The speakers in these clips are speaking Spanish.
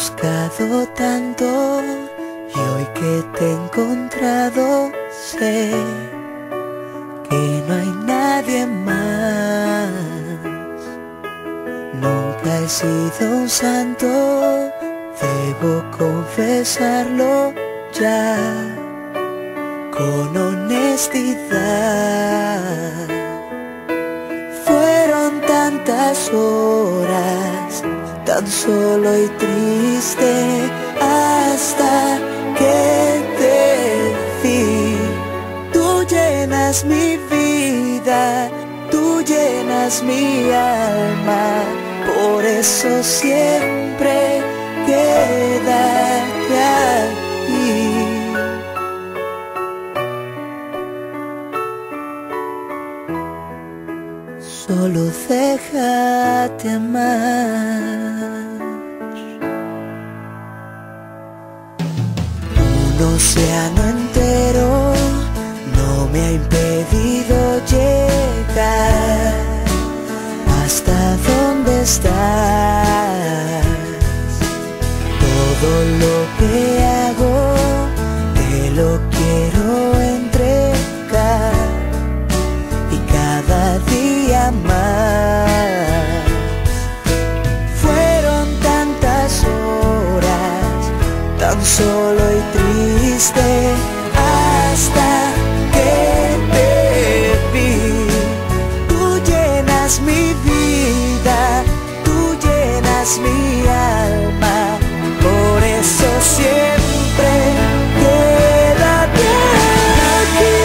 buscado tanto y hoy que te he encontrado sé que no hay nadie más. Nunca he sido un santo, debo confesarlo ya con honestidad. Fueron tantas horas tan solo y triste hasta que te vi. Tú llenas mi vida, tú llenas mi alma, por eso siempre quédate aquí. Solo déjate amar. Un océano entero no me ha impedido llegar hasta donde estás. Todo lo que hago te lo quiero entregar y cada día más. Fueron tantas horas tan solo y triste hasta que te vi. Tú llenas mi vida, tú llenas mi alma, por eso siempre quédate aquí.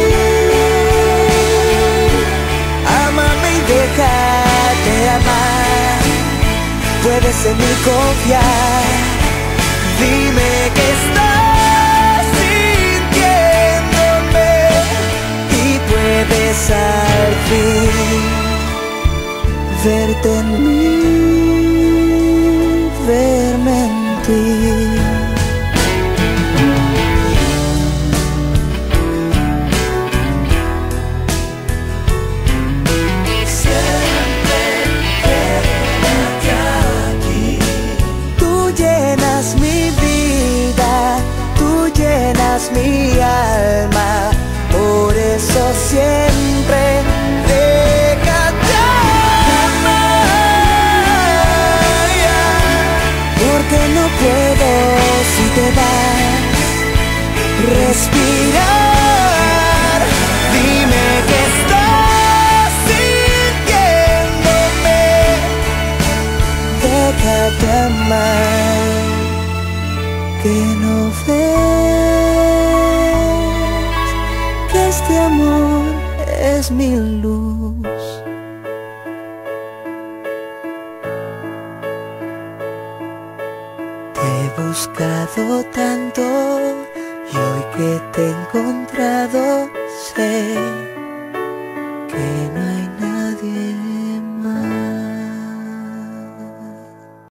Ámame y déjate amar, puedes en mí confiar. Dime que estás sintiéndome y puedes al fin verte en mí, verme en ti. Siempre quédate aquí. Tú llenas mi vida, tú llenas mi alma, por eso siempre déjate amar. Porque no puedo si te vas respirar. Dime que estás sintiéndome, déjate amar. Que no ves que este amor es mi luz. Te he buscado tanto y hoy que te he encontrado sé que no hay